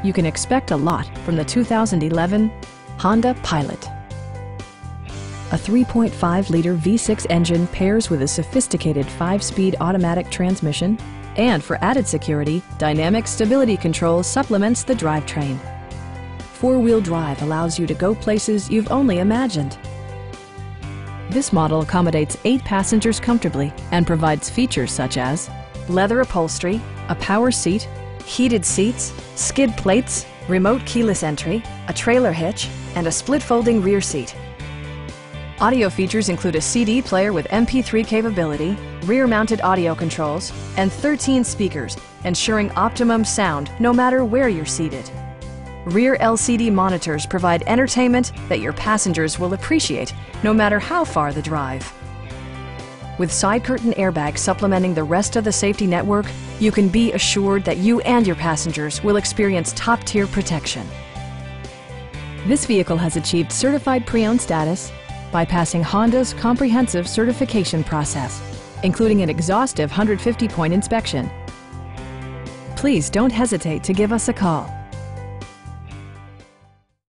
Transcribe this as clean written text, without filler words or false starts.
you can expect a lot from the 2011 Honda Pilot. A 3.5-liter V6 engine pairs with a sophisticated 5-speed automatic transmission, and for added security, dynamic stability control supplements the drivetrain. 4-wheel drive allows you to go places you've only imagined. This model accommodates 8 passengers comfortably and provides features such as leather upholstery, a power seat, heated seats, skid plates, remote keyless entry, a trailer hitch, and a split folding rear seat. Audio features include a CD player with MP3 capability, rear-mounted audio controls, and 13 speakers, ensuring optimum sound no matter where you're seated. Rear LCD monitors provide entertainment that your passengers will appreciate no matter how far the drive. With side curtain airbags supplementing the rest of the safety network, you can be assured that you and your passengers will experience top-tier protection. This vehicle has achieved certified pre-owned status by passing Honda's comprehensive certification process, including an exhaustive 150-point inspection. Please don't hesitate to give us a call.